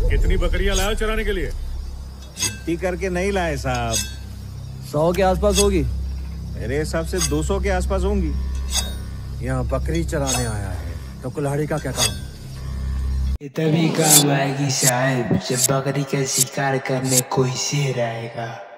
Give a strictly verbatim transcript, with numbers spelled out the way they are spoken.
कितनी बकरियां लाए चराने के लिए? इतनी करके नहीं लाए साहब। सौ के आसपास होगी। मेरे हिसाब से दो सौ के आसपास होंगी। यहाँ बकरी चराने आया है तो कुल्हाड़ी का क्या काम? ये तभी काम आएगी साहब जब बकरी का शिकार करने कोई शेर आएगा।